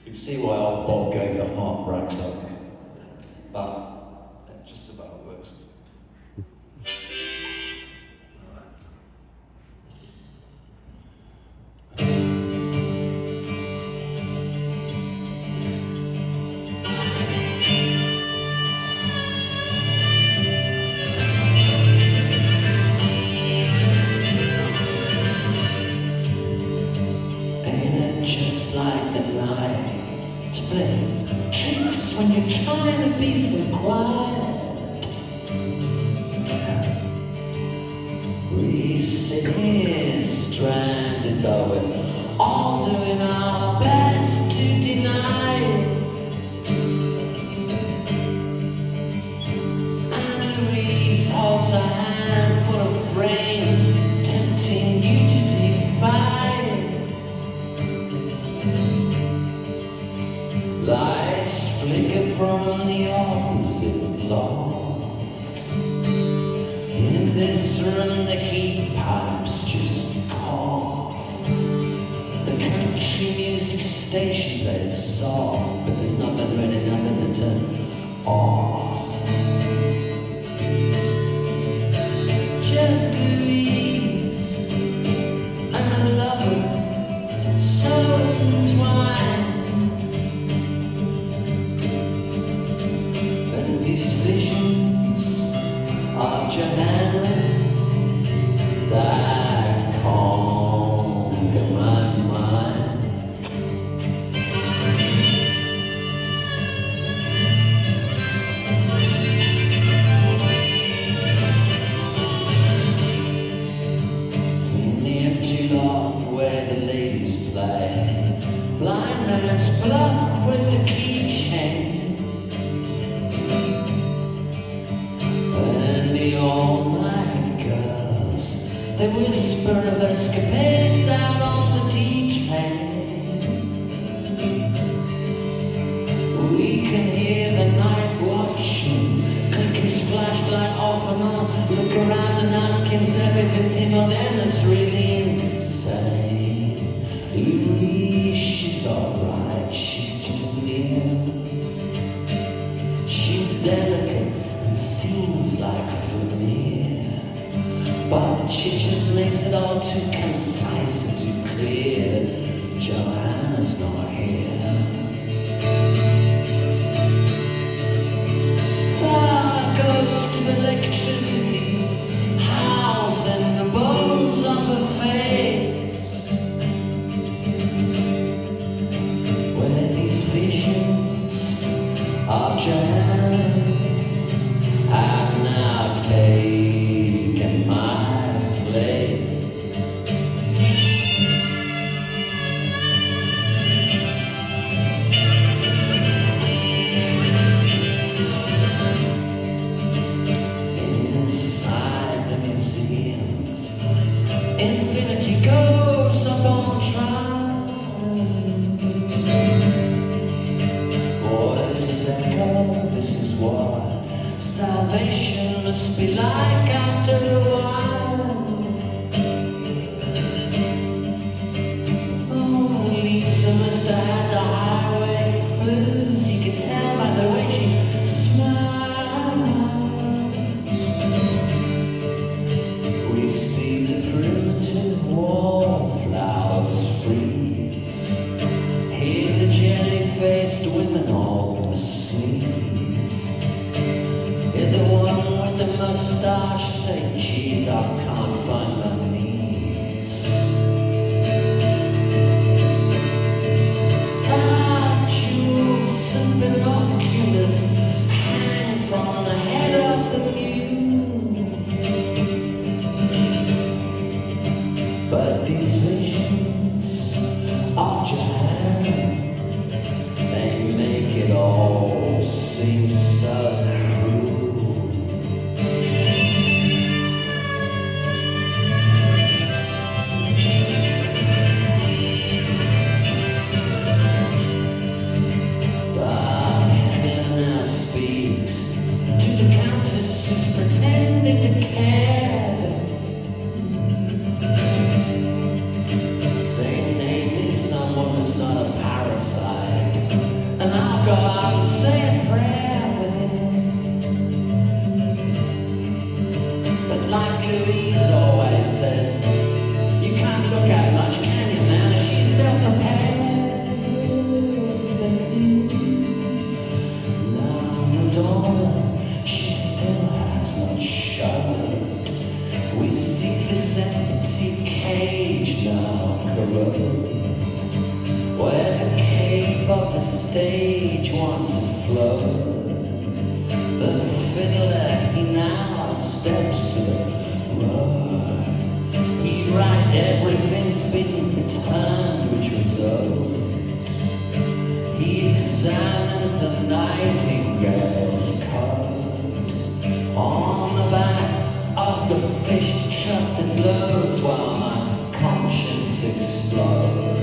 can see why old Bob gave the heart racks up. But it just about works. Just like the night to play tricks when you're trying to be so quiet. We sit here stranded, but we're all doing our best to deny it. And Louise holds a handful of rain, tempting you to defy it. Lights flicker from the opposite loft. In this room the heat pipes just cough. The country music station plays soft, but there's nothing really nothing to turn off. Just Louise and a lover so entwined. These visions of Johanna that conquer my mind. In the empty lot where the ladies play, blind man's bluff with the keychain. All-night girls, they whisper of escapades out on the D-train. We can hear the night watchman click his flashlight off and on, look around and ask himself if it's him or them that's really insane. Louise, she's alright, she's just near. She's delicate and seems like familiar, but she just makes it all too concise and too clear that Joanna's not here. A ghost of electricity howls in the bones of her face, where these visions of Joanna have now taken my place. Inside the museums, infinity goes up on trial. Voices echo, this is what salvation must be like after a while. Oh, Lisa must have had the highway blues. You could tell by the way she smiles. We see the primitive wallflowers freeze, hear the jelly-faced women all sneeze. The one with the mustache say, geez, I can't find my knees. Jewels and binoculars hang from the head of the mule. But these visions of Johanna, they make it all seem so cruel. I'll say a prayer for him. But like Louise always says, you can't look out much, can you, man? She's self-prepared. Now Madonna, she still has not shuddered. We seek this empty cage now corroded, where the cape of the stage once had flowed. The fiddler, he now steps to the road. He right, everything's been returned which was owed. He examines the nightingale's code on the back of the fish truck that glows while my conscience explodes.